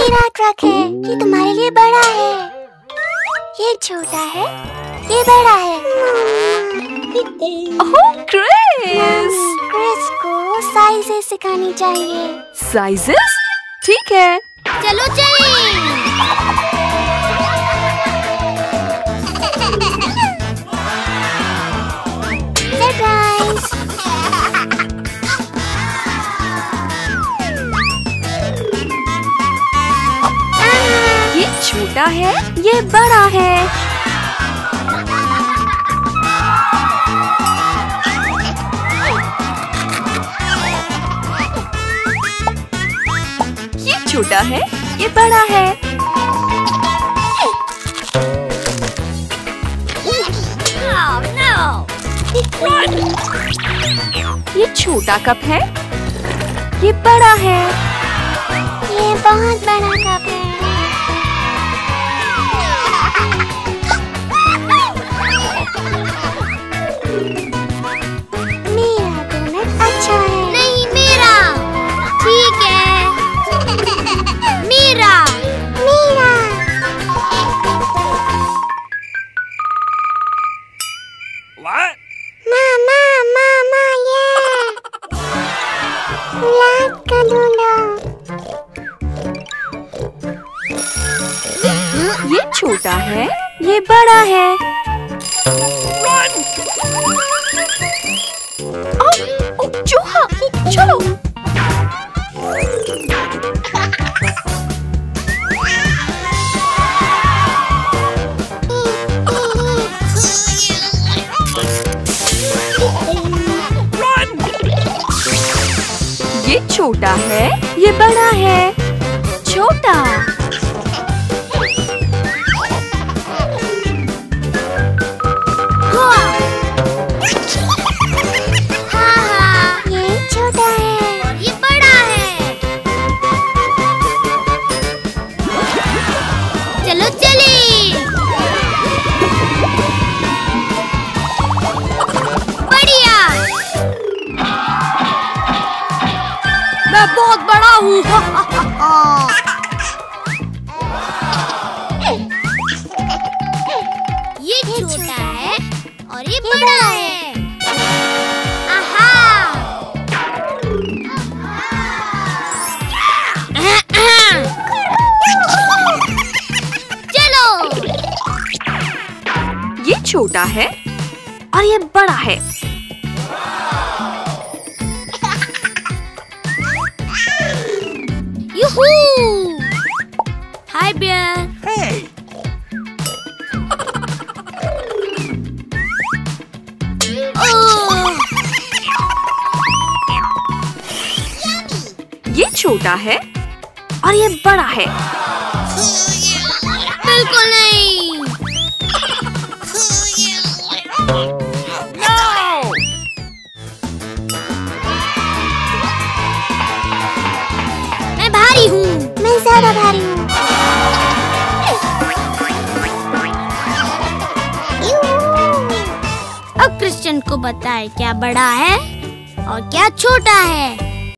मेरा ट्रक है, ये तुम्हारे लिए बड़ा है। ये छोटा है, ये बड़ा है। Oh Chris! क्रिस को साइजेस सिखानी चाहिए। साइजेस? ठीक है। चलो चलें। सरप्राइज! ये छोटा है, ये बड़ा है। ये छोटा है, ये बड़ा है। ये छोटा कप है, ये बड़ा है। ये बहुत बड़ा कप है। मेरा डोनट अच्छा है। नहीं मेरा। ठीक है। मेरा। मेरा। What? मामा मामा ये गुलाब का दूल्हा। ये छोटा है, ये बड़ा है। चूहा! चलो! ये छोटा है, ये बड़ा है। छोटा। ये छोटा है और ये बड़ा है। चलो चलें। बढ़िया। मैं बहुत बड़ा हूँ। ये छोटा है और ये बड़ा है। आहा! चलो। ये छोटा है और ये बड़ा है। यूहू! Hi bear. Hey! ये छोटा है और ये बड़ा है। बिल्कुल नहीं। No! मैं भारी हूँ। मैं ज्यादा भारी हूँ। अब क्रिश्चियन को बताए क्या बड़ा है और क्या छोटा है।